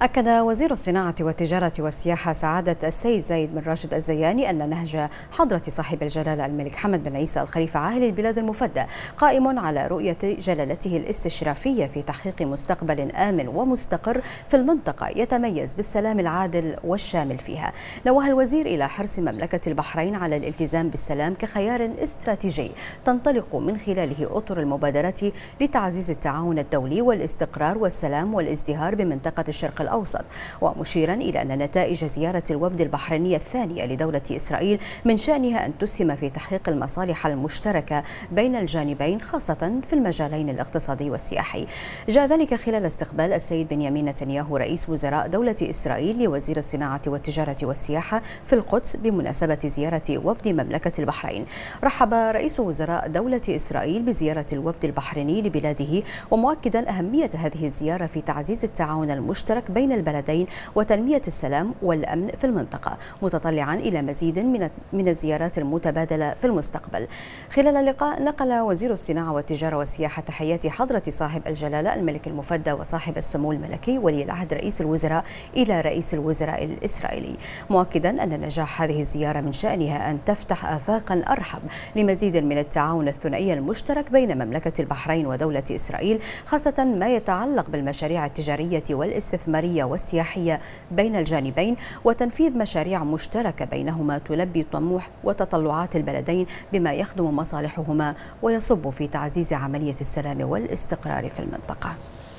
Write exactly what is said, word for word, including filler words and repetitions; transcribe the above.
أكد وزير الصناعة والتجارة والسياحة سعادة السيد زايد بن راشد الزياني أن نهج حضرة صاحب الجلالة الملك حمد بن عيسى الخليفة عاهل البلاد المفدى قائم على رؤية جلالته الاستشرافية في تحقيق مستقبل آمن ومستقر في المنطقة يتميز بالسلام العادل والشامل فيها. نوه الوزير إلى حرص مملكة البحرين على الالتزام بالسلام كخيار استراتيجي تنطلق من خلاله أطر المبادرة لتعزيز التعاون الدولي والاستقرار والسلام والازدهار بمنطقة الشرق الأوسط، ومشيرا إلى أن نتائج زيارة الوفد البحرينية الثانية لدولة إسرائيل من شأنها أن تسهم في تحقيق المصالح المشتركة بين الجانبين خاصة في المجالين الاقتصادي والسياحي. جاء ذلك خلال استقبال السيد بنيامين نتنياهو رئيس وزراء دولة إسرائيل لوزير الصناعة والتجارة والسياحة في القدس بمناسبة زيارة وفد مملكة البحرين. رحب رئيس وزراء دولة إسرائيل بزيارة الوفد البحريني لبلاده، ومؤكدا أهمية هذه الزيارة في تعزيز التعاون المشترك بين البلدين وتنمية السلام والأمن في المنطقة، متطلعا إلى مزيد من من الزيارات المتبادلة في المستقبل. خلال اللقاء نقل وزير الصناعة والتجارة والسياحة تحيات حضرة صاحب الجلالة الملك المفدى وصاحب السمو الملكي ولي العهد رئيس الوزراء إلى رئيس الوزراء الإسرائيلي، مؤكدا أن نجاح هذه الزيارة من شأنها أن تفتح آفاقا أرحب لمزيد من التعاون الثنائي المشترك بين مملكة البحرين ودولة إسرائيل، خاصة ما يتعلق بالمشاريع التجارية والاستثمارية والسياحية بين الجانبين، وتنفيذ مشاريع مشتركة بينهما تلبي طموح وتطلعات البلدين بما يخدم مصالحهما ويصب في تعزيز عملية السلام والاستقرار في المنطقة.